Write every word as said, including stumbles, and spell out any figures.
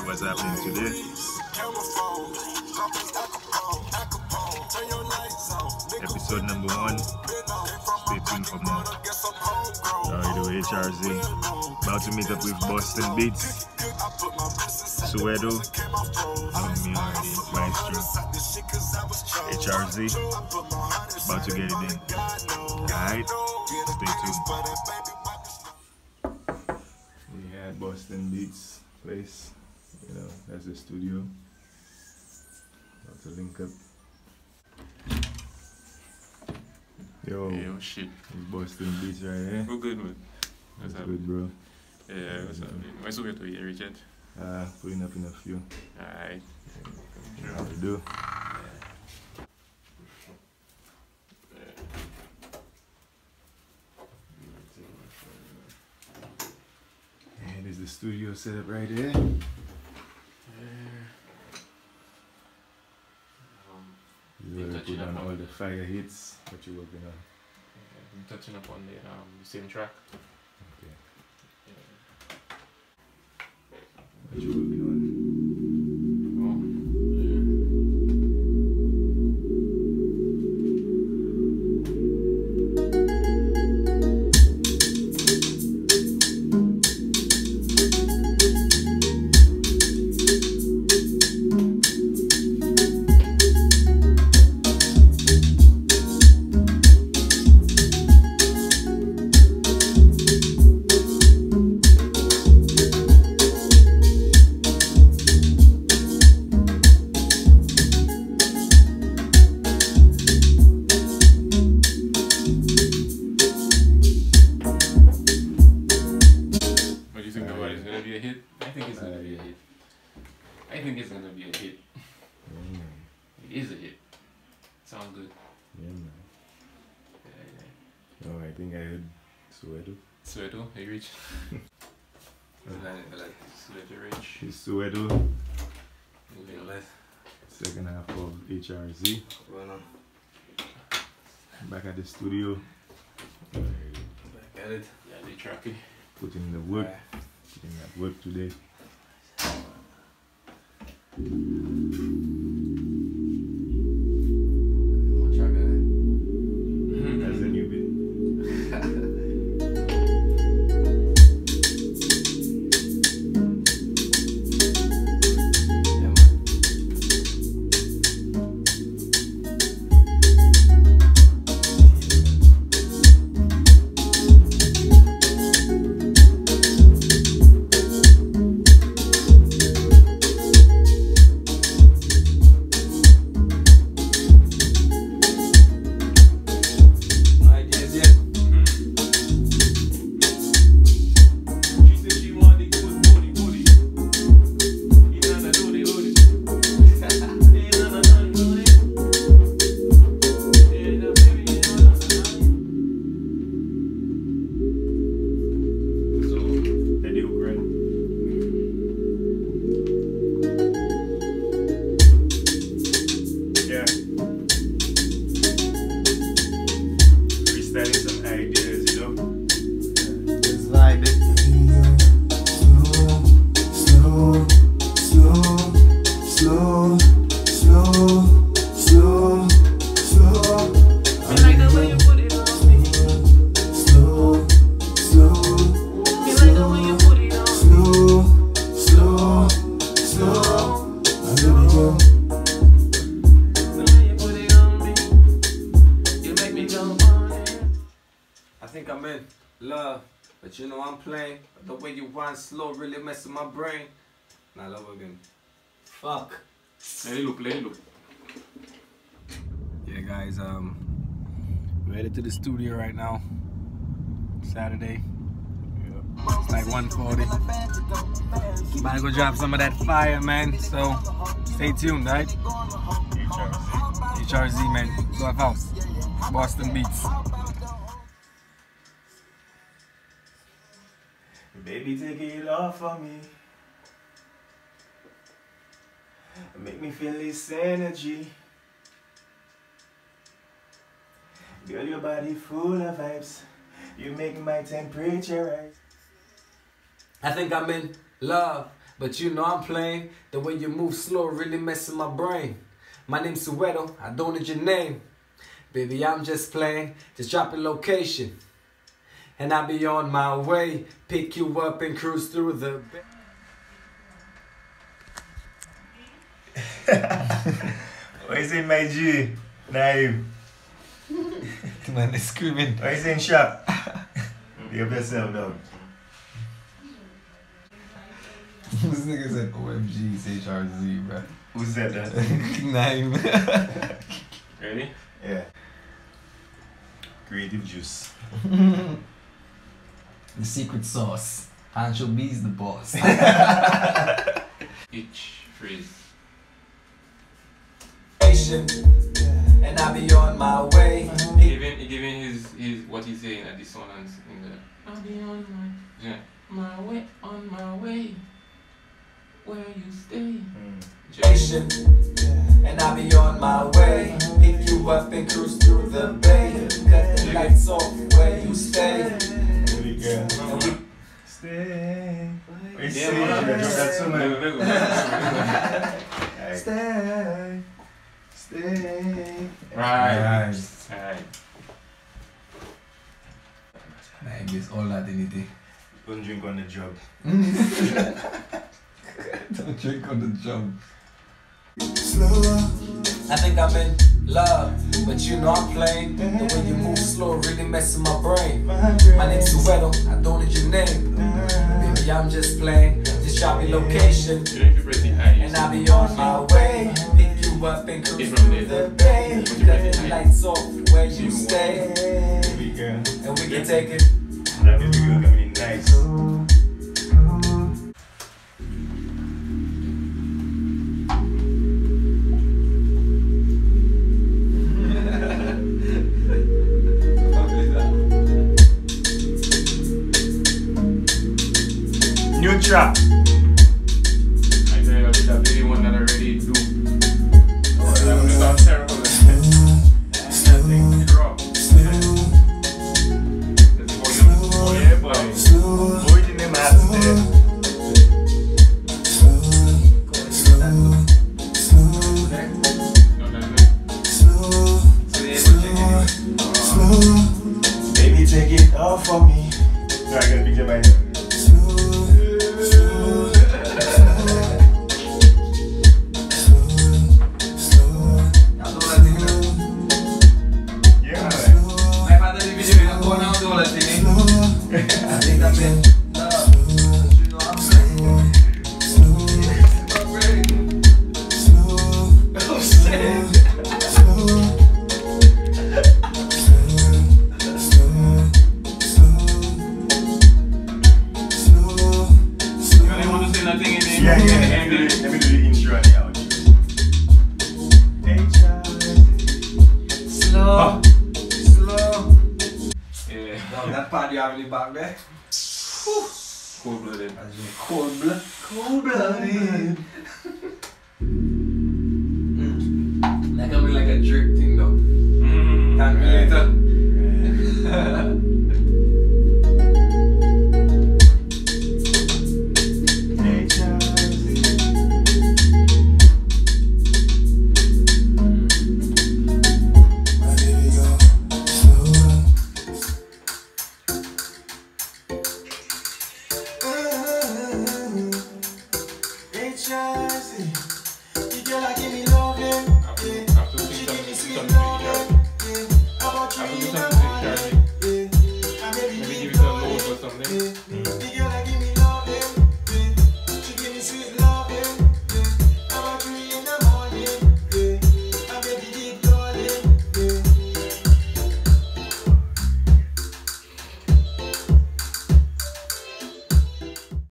what's happening today. Episode number one. Stay tuned for more. Alright, do H R Z. About to meet up with Boston Beats, Soweto, know me already, Maestro, H R Z. About to get it in. Alright, stay tuned. We had Boston Beats place, you know, that's the studio. About to link up. Yo, Yo, shit. It's Boston Beats right here. We're good, man. What's What's good, bro? Yeah, what's up? What's up to you, Richard? Uh, putting up in a few. Alright. How to do? And there's the studio setup right here. Um, You already put on all the fire hits. What you working on? I'm touching up on the um, same track. Okay. Yeah. What you working on? Oh, yeah. What do you think about it? It's gonna be a hit? I think it's gonna be a hit. I think it's gonna be a hit. Yeah, man. It is a hit. Sounds good. Yeah, man. Yeah, yeah. Oh, I think I heard Soweto. Soweto, hey Rich. I like, I like Soweto Rich. It's Soweto. Moving left. Second half of H R Z. Well, on. Back at the studio. Back at it. Yeah, they tracky. Putting in the work. Putting that work today. One track at it. That's a new bit. Yeah, man. Ideas yet? She said she wanted good booty, booty. You know the booty, booty. You know the booty, booty. Yeah, the baby, you know the So, Eddie Hook, yeah. Freestyling some ideas, you know? Just vibe it. Slow, slow, slow, slow, slow, slow. Me like the way you put it on me. Slow, slow, Me like the way you put it on me. slow, slow, slow. And then we go. The way you put it on me. You make me go on it. I think I'm in love, but you know I'm playing. The way you wind slow really messing my brain. Nah, love again. Fuck. Let it look, let it look. Yeah, guys, um, we're headed to the studio right now. Saturday. It's like one forty. About to go drop some of that fire, man. So stay tuned, right? H R Z, man. twelve House. Boston Beats. Baby, take it off of me. Make me feel this energy. Girl, your body full of vibes. You make my temperature rise. I think I'm in love, but you know I'm playing. The way you move slow really messing my brain. My name's Soweto, I don't need your name. Baby, I'm just playing, just drop a location. And I'll be on my way, pick you up and cruise through the... What is it, my G? Naim. Man, they're screaming. What is it in shop? Give yourself, dog. This nigga said O M G, H R Z, bro. Who said that? Naim. Ready? Yeah. Creative juice. The secret sauce. Anchovies the boss. Each phrase. And I'll be on my way. Giving, giving his, his what he's saying at dissonance in the. I'll be on my, yeah, my way, on my way. Where you stay. Mm. And I'll be on my way. Pick you up and cruise through the bay. Cut the lights off where you stay. Really good. And we Stay. Wait, Yeah, say, man. you drop that too, man. Look, look, look, look. Stay. Stay. Right. Nice. Alright. Man, it's all that in it. Don't drink on the job. Don't drink on the job. Slower. I think I'm in love, but you know I'm playing. The way you move slow really messing my brain. My name's Soweto, I don't need your name. Baby, I'm just playing, just drop your location. You know if you press the I, And I'll be on my way. Pick you up and cruise It's from through there. the bay. Cut the lights off where you stay. Really good. And we can take it. That baby girl coming in nice. New trap. I tell you, I did that very one that I already do. Oh, that one sounds terrible. That's raw. That's volume. Oh, yeah, boy. Boy, the name has there. No, that's not. So, yeah, but check it. Baby, take it off for me. No, I got a picture by yeah, man. My father did video, you go now, do all that thing. I think I'm in love, but you know I'm playing. Oh, shit. You only want to say nothing in the Yeah, yeah, in let me do the- it. Let me do the intro and the outro. Slow, slow. Yeah. No, that part you have in the back there. Cold blooded. Cold blood. Cold blooded.